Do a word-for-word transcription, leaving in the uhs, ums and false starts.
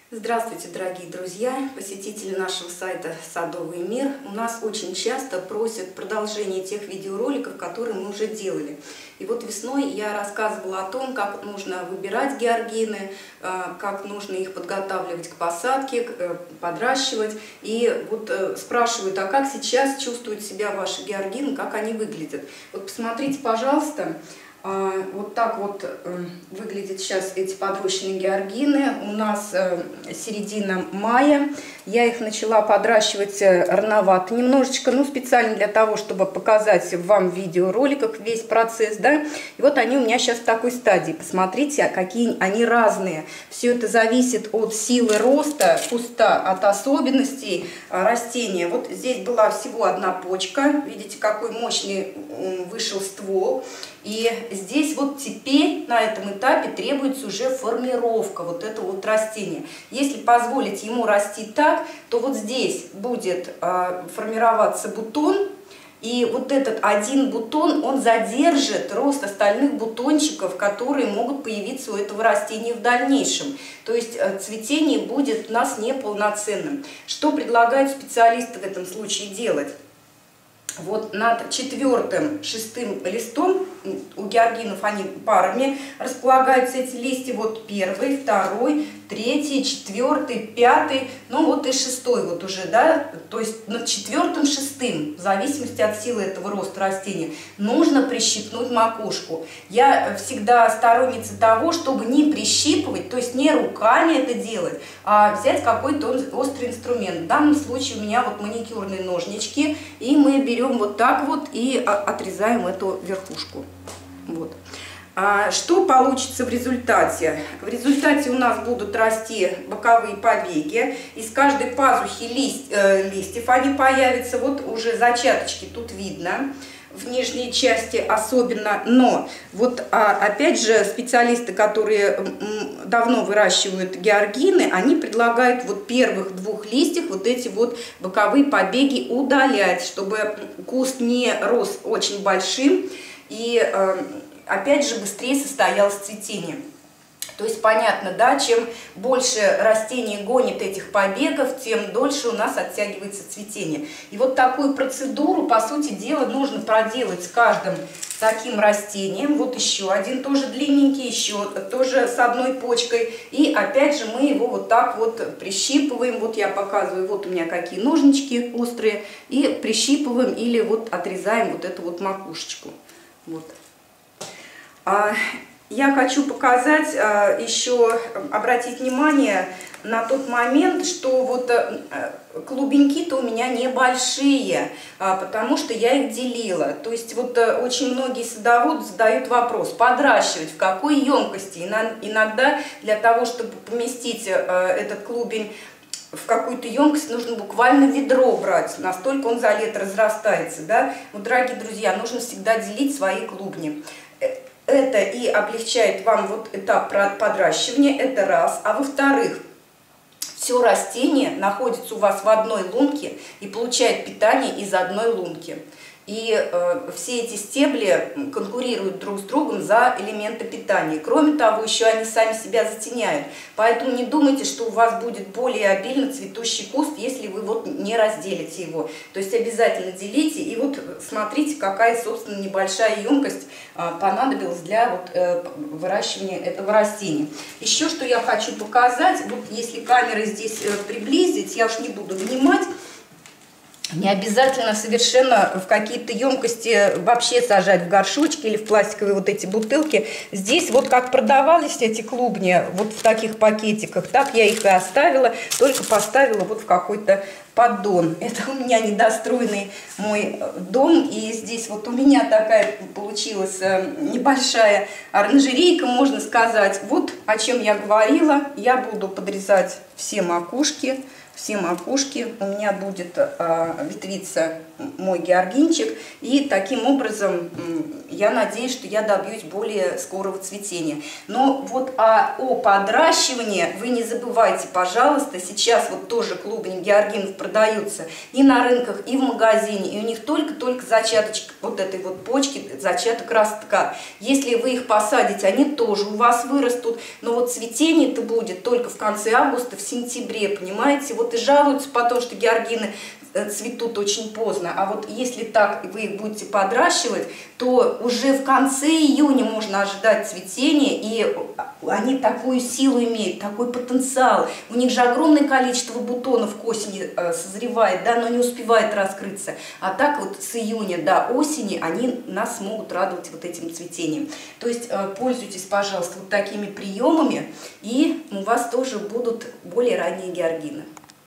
Здравствуйте, дорогие друзья, посетители нашего сайта «Садовый мир». У нас очень часто просят продолжение тех видеороликов, которые мы уже делали. И вот весной я рассказывала о том, как нужно выбирать георгины, как нужно их подготавливать к посадке, подращивать. И вот спрашивают, а как сейчас чувствуют себя ваши георгины, как они выглядят? Вот посмотрите, пожалуйста. Вот так вот выглядят сейчас эти подрощенные георгины. У нас середина мая. Я их начала подращивать рановато немножечко, ну специально для того, чтобы показать вам в видеороликах весь процесс, да. И вот они у меня сейчас в такой стадии. Посмотрите, какие они разные. Все это зависит от силы роста куста, от особенностей растения. Вот здесь была всего одна почка. Видите, какой мощный вышел ствол. И здесь вот теперь на этом этапе требуется уже формировка вот этого вот растения. Если позволить ему расти так, то вот здесь будет э, формироваться бутон. И вот этот один бутон, он задержит рост остальных бутончиков, которые могут появиться у этого растения в дальнейшем. То есть э, цветение будет у нас неполноценным. Что предлагают специалисты в этом случае делать? Вот над четвертым, шестым листом, у георгинов они парами располагаются, эти листья, вот первый, второй, третий, четвертый, пятый, ну вот и шестой вот уже, да, то есть над четвертым, шестым, в зависимости от силы этого роста растения, нужно прищипнуть макушку. Я всегда сторонница того, чтобы не прищипывать, то есть не руками это делать, а взять какой-то острый инструмент. В данном случае у меня вот маникюрные ножнички, и мы берем вот так вот и отрезаем эту верхушку. Вот. А что получится в результате? В результате у нас будут расти боковые побеги. Из каждой пазухи лист, э, листьев они появятся. Вот уже зачаточки тут видно. В нижней части особенно, но вот а, опять же специалисты, которые давно выращивают георгины, они предлагают вот первых двух листьев вот эти вот боковые побеги удалять, чтобы куст не рос очень большим и а, опять же быстрее состоялось цветение. То есть понятно, да, чем больше растение гонит этих побегов, тем дольше у нас оттягивается цветение. И вот такую процедуру, по сути дела, нужно проделать с каждым таким растением. Вот еще один тоже длинненький, еще тоже с одной почкой. И опять же мы его вот так вот прищипываем. Вот я показываю, вот у меня какие ножнички острые. И прищипываем или вот отрезаем вот эту вот макушечку. Вот. Я хочу показать, еще обратить внимание на тот момент, что вот клубеньки-то у меня небольшие, потому что я их делила. То есть вот очень многие садоводы задают вопрос, подращивать в какой емкости. Иногда для того, чтобы поместить этот клубень в какую-то емкость, нужно буквально ведро брать, настолько он за лето разрастается. Да? Вот, дорогие друзья, нужно всегда делить свои клубни. Это и облегчает вам вот этап подращивания, это раз. А во-вторых, все растение находится у вас в одной лунке и получает питание из одной лунки. И э, все эти стебли конкурируют друг с другом за элементы питания. Кроме того, еще они сами себя затеняют. Поэтому не думайте, что у вас будет более обильно цветущий куст, если вы вот не разделите его. То есть обязательно делите. И вот смотрите, какая, собственно, небольшая емкость э, понадобилась для вот, э, выращивания этого растения. Еще что я хочу показать, вот если камеры здесь э, приблизить, я уж не буду вынимать. Не обязательно совершенно в какие-то емкости вообще сажать в горшочки или в пластиковые вот эти бутылки. Здесь вот как продавались эти клубни вот в таких пакетиках, так я их и оставила, только поставила вот в какой-то поддон. Это у меня недостроенный мой дом, и здесь вот у меня такая получилась небольшая оранжерейка, можно сказать. Вот о чем я говорила. Я буду подрезать все макушки. Все макушки, у меня будет а, ветвиться мой георгинчик. И таким образом я надеюсь, что я добьюсь более скорого цветения. Но вот а, о подращивании вы не забывайте, пожалуйста. Сейчас вот тоже клубни георгинов продаются и на рынках, и в магазине. И у них только-только зачаточек вот этой вот почки, зачаток ростка. Если вы их посадите, они тоже у вас вырастут. Но вот цветение-то будет только в конце августа, в сентябре, понимаете? Вот и жалуются потом, что георгины цветут очень поздно. А вот если так вы их будете подращивать, то уже в конце июня можно ожидать цветения, и они такую силу имеют, такой потенциал. У них же огромное количество бутонов к осени созревает, да, но не успевает раскрыться. А так вот с июня до осени они нас могут радовать вот этим цветением. То есть пользуйтесь, пожалуйста, вот такими приемами, и у вас тоже будут более ранние георгины.